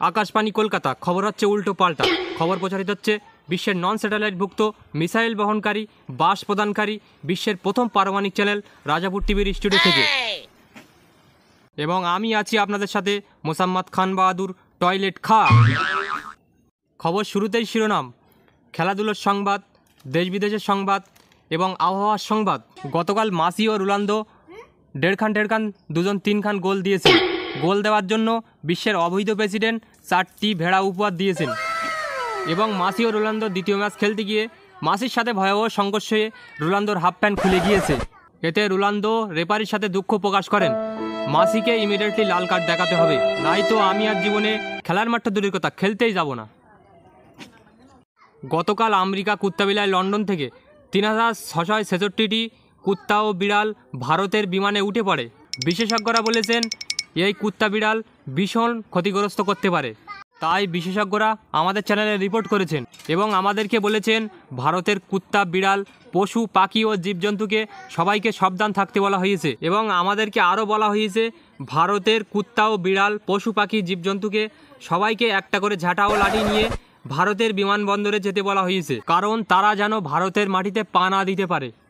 আকাশবাণী কলকাতা। খবর হচ্ছে উল্টো পাল্টা। খবর প্রচারিত হচ্ছে বিশ্বের নন স্যাটেলাইটভুক্ত মিসাইল বহনকারী বাস প্রদানকারী বিশ্বের প্রথম পারমাণবিক চ্যানেল রাজাপুর টিভির স্টুডিও থেকে। এবং আমি আছি আপনাদের সাথে মোসাম্মদ খান বাহাদুর টয়লেট খা। খবর শুরুতেই শিরোনাম, খেলাধুলোর সংবাদ, দেশ বিদেশের সংবাদ এবং আবহাওয়ার সংবাদ। গতকাল মাসি ও রোনালদো দেড় খান দুজন 3 খান গোল দিয়েছেন। গোল দেওয়ার জন্য বিশ্বের অবৈধ প্রেসিডেন্ট 4টি ভেড়া উপহার দিয়েছেন। এবং মাসি ও রোনালদো দ্বিতীয় ম্যাচ খেলতে গিয়ে মাসির সাথে ভয়াবহ সংঘর্ষ হয়ে রোনালদোর হাফ প্যান্ট খুলে গিয়েছে। এতে রোনালদো রেফারির সাথে দুঃখ প্রকাশ করেন। মাসিকে ইমিডিয়েটলি লাল কার্ড দেখাতে হবে, নাই তো আমি আর জীবনে খেলার মাঠটা দূরের কথা খেলতেই যাব না। গতকাল আমেরিকা কুত্তাবিলায় লন্ডন থেকে 3666টি কুত্তা ও বিড়াল ভারতের বিমানে উঠে পড়ে। বিশেষজ্ঞরা বলেছেন এই কুত্তা বিড়াল ভীষণ ক্ষতিগ্রস্ত করতে পারে। তাই বিশেষজ্ঞরা আমাদের চ্যানেলে রিপোর্ট করেছেন এবং আমাদেরকে বলেছেন ভারতের কুত্তা বিড়াল পশু পাখি ও জীবজন্তুকে সবাইকে সাবধান থাকতে বলা হয়েছে। এবং আমাদেরকে আরও বলা হয়েছে ভারতের কুত্তা ও বিড়াল পশু পাখি জীবজন্তুকে সবাইকে একটা করে ঝাঁটা ও লাঠি নিয়ে ভারতের বিমানবন্দরে যেতে বলা হয়েছে, কারণ তারা যেন ভারতের মাটিতে পা না দিতে পারে।